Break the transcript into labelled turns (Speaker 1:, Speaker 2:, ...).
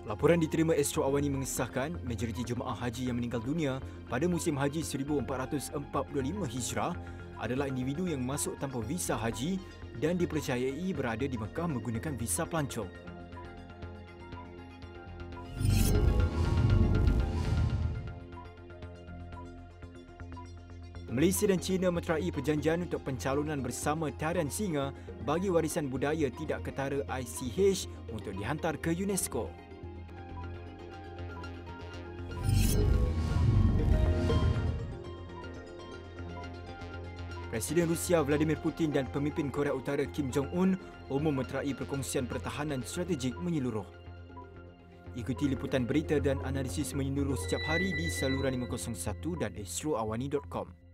Speaker 1: Laporan diterima Astro Awani mengesahkan majoriti jemaah haji yang meninggal dunia pada musim haji 1445 Hijrah adalah individu yang masuk tanpa visa haji dan dipercayai berada di Mekah menggunakan visa pelancong. Malaysia dan China meterai perjanjian untuk pencalonan bersama tarian Singa bagi warisan budaya tidak ketara ICH untuk dihantar ke UNESCO. Presiden Rusia Vladimir Putin dan pemimpin Korea Utara Kim Jong-un umum meterai perkongsian pertahanan strategik menyeluruh. Ikuti liputan berita dan analisis menyeluruh setiap hari di saluran 501 dan astroawani.com.